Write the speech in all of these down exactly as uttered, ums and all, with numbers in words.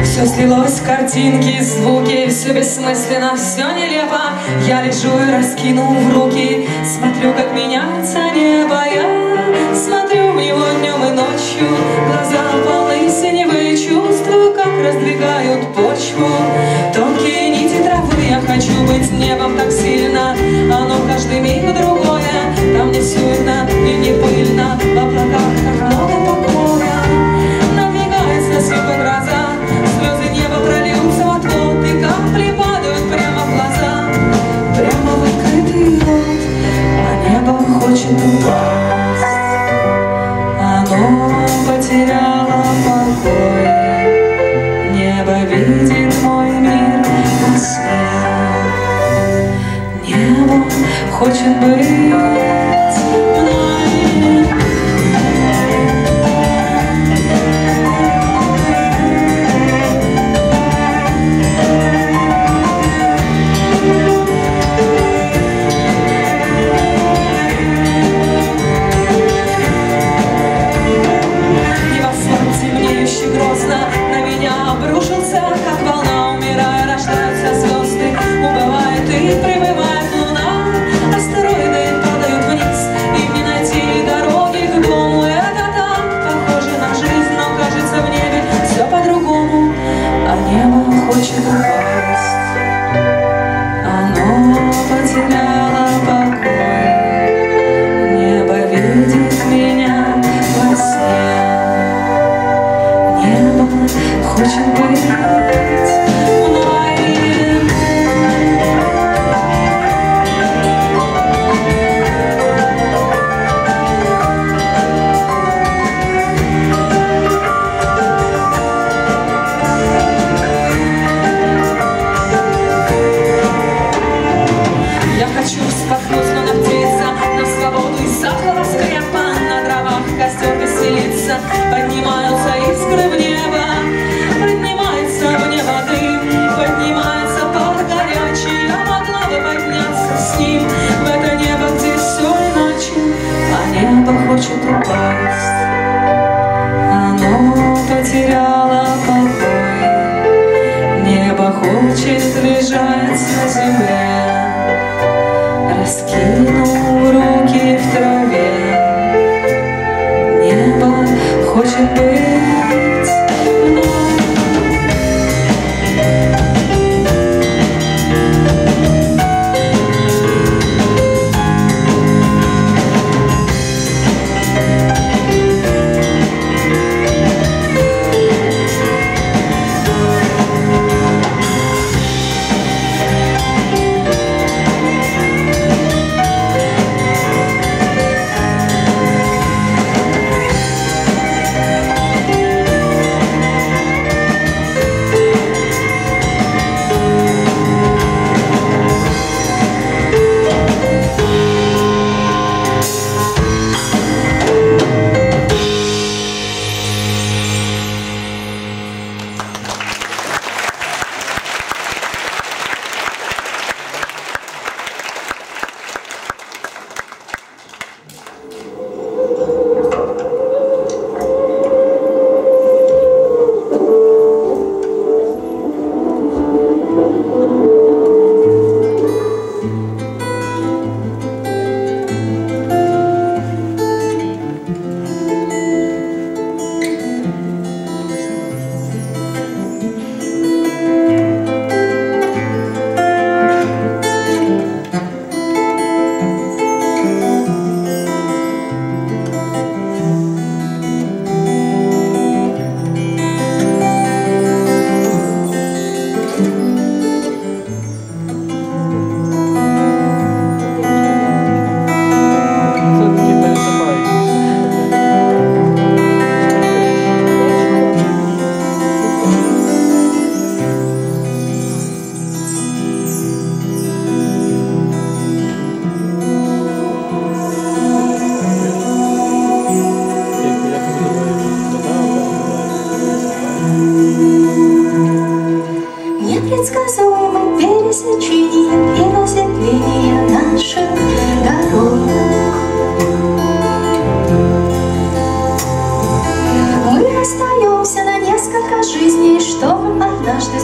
Все слилось в картинки, звуки, все бессмысленно, все нелепо. Я лежу и раскинув руки, смотрю, как меняется небо. Я смотрю в него днем и ночью, глаза полны синевы, чувствую, как раздвигают почву тонкие нити травы. Я хочу быть небом так сильно, оно каждый миг другое. Там не суетно и не пыльно, в облаках так много покоя. Надвигается сыпа гроза, слезы неба прольются в отвод, и капли падают прямо в глаза, прямо в открытый рот. А небо хочет упасть, оно потеряло покой. Небо видит мой мир во сне. Небо хочет быть мной. Небосвод темнеющий грозно на меня обрушился, как волна, умирая, рождаются звезды, убывает и прибывает луна. Астероиды падают вниз, им не найти дороги к дому. Это так похоже на жизнь, но кажется в небе все по-другому. А небо хочет упасть, оно потеряло покой. Небо видит меня во сне. Небо хочет быть моим. Я хочу споткнуться, но птица на свободу из сахара скрепа, на дровах костер веселится, поднимаются искры в небо, поднимается в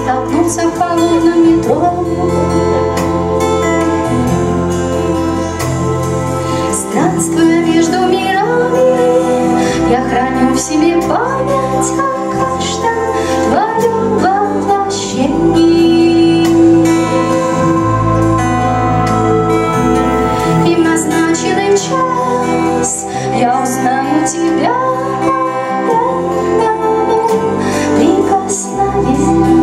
столкнуться в холодном метро. Странствуя между мирами, я храню в себе память о каждом твоем воплощении. И в назначенный час я узнаю тебя прикосновение.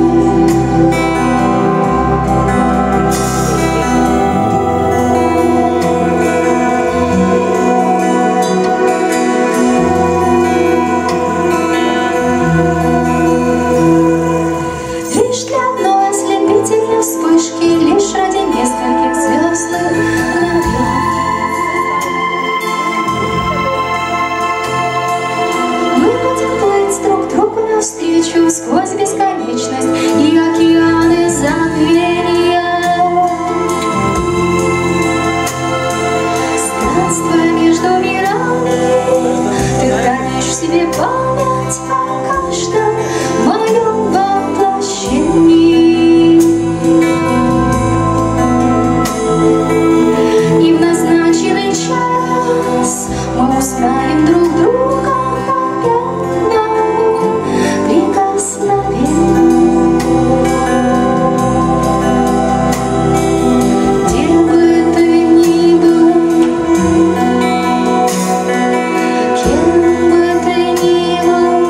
Лишь для одной ослепительной вспышки, лишь ради нескольких звездных мгновений. Мы будем плыть друг другу навстречу сквозь бесконечность и океаны забвения. Странствуя между мирами, ты хранишь в себе память о каждом моем воплощении. И в назначенный час мы узнаем друг друга по первому прикосновению. Где бы ты ни был, кем бы ты ни был,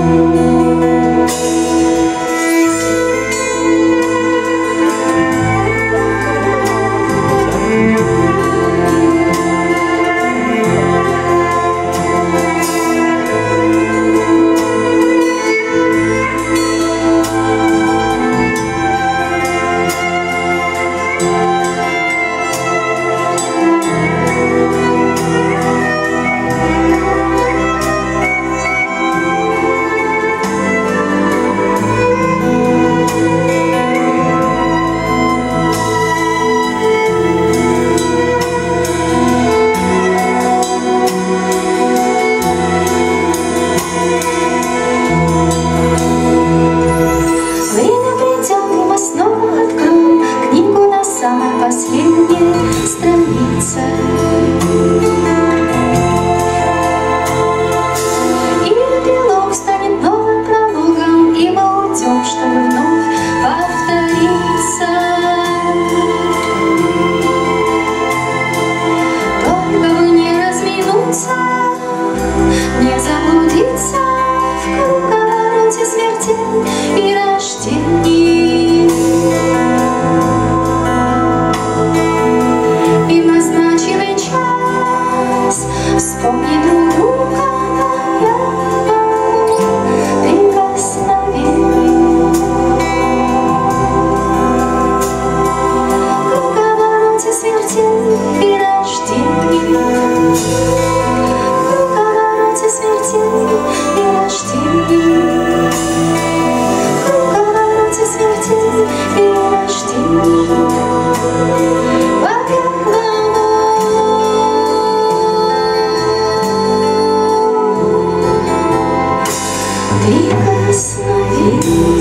время придет, и мы снова откроем книгу на самой последней странице. И эпилог станет новым прологом, и мы уйдем, чтобы вновь повториться. Только бы не разминуться, не заблудиться в круговороте смертей и рождений. И в назначенный час вспомни друг друга по прикосновению. В круговороте смертей и рождений. В круговороте смертей и рождений. В круговороте смертей и рождений. По первому прикосновению.